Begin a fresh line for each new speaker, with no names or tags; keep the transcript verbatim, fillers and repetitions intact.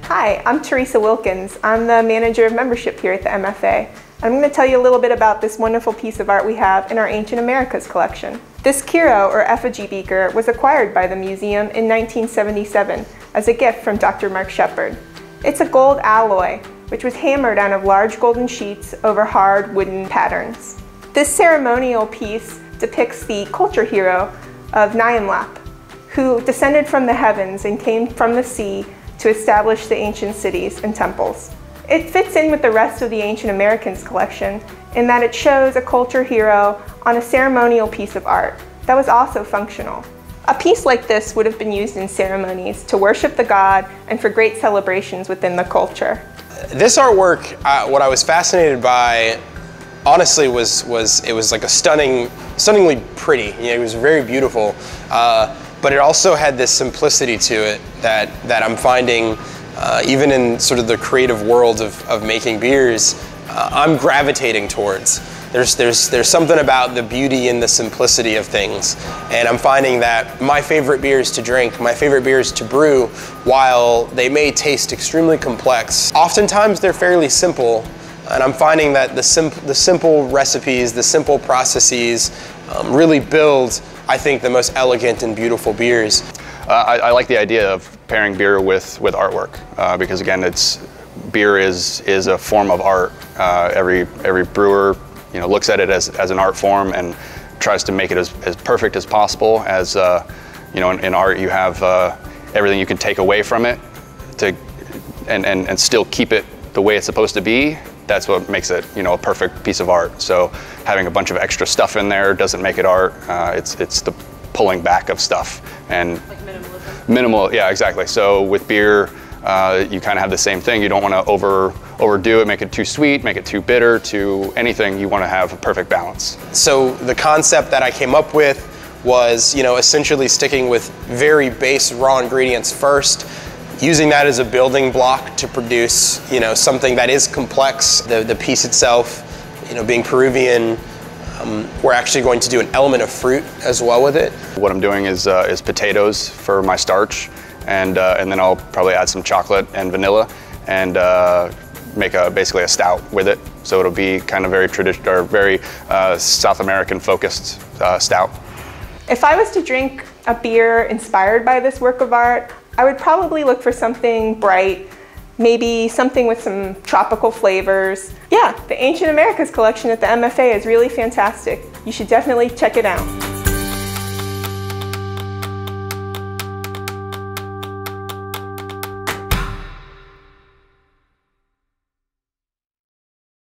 Hi, I'm Teresa Wilkins. I'm the manager of membership here at the M F A. I'm going to tell you a little bit about this wonderful piece of art we have in our Ancient Americas collection. This Kiro, or Effigy beaker, was acquired by the museum in nineteen seventy-seven as a gift from Doctor Mark Shepard. It's a gold alloy, which was hammered out of large golden sheets over hard wooden patterns. This ceremonial piece depicts the culture hero of Nyanlap, who descended from the heavens and came from the sea to establish the ancient cities and temples. It fits in with the rest of the Ancient Americans collection in that it shows a culture hero on a ceremonial piece of art that was also functional. A piece like this would have been used in ceremonies to worship the god and for great celebrations within the culture.
This artwork, uh, what I was fascinated by, honestly, was was it was like a stunning, stunningly pretty. You know, it was very beautiful, uh, but it also had this simplicity to it that that I'm finding, uh, even in sort of the creative world of of making beers, uh, I'm gravitating towards. There's there's there's something about the beauty and the simplicity of things, and I'm finding that my favorite beers to drink, my favorite beers to brew, while they may taste extremely complex, oftentimes they're fairly simple. And I'm finding that the, sim the simple recipes, the simple processes um, really build, I think, the most elegant and beautiful beers.
Uh, I, I like the idea of pairing beer with, with artwork uh, because, again, it's, beer is, is a form of art. Uh, every, every brewer you know, looks at it as, as an art form and tries to make it as, as perfect as possible. As uh, you know, in, in art, you have uh, everything you can take away from it to, and, and, and still keep it the way it's supposed to be. That's what makes it, you know, a perfect piece of art. So having a bunch of extra stuff in there doesn't make it art. Uh, it's it's the pulling back of stuff and
like minimalism.
Minimal, yeah, exactly. So with beer, uh, you kind of have the same thing. You don't want to over overdo it, make it too sweet, make it too bitter, too anything. You want to have a perfect balance.
So the concept that I came up with was, you know, essentially sticking with very base raw ingredients first, using that as a building block to produce, you know, something that is complex. The, the piece itself, you know, being Peruvian, um, we're actually going to do an element of fruit as well with it.
What I'm doing is, uh, is potatoes for my starch, and, uh, and then I'll probably add some chocolate and vanilla and uh, make a, basically a stout with it. So it'll be kind of very traditional, or very uh, South American focused uh, stout.
If I was to drink a beer inspired by this work of art, I would probably look for something bright, maybe something with some tropical flavors. Yeah, the Ancient Americas collection at the M F A is really fantastic. You should definitely check it out.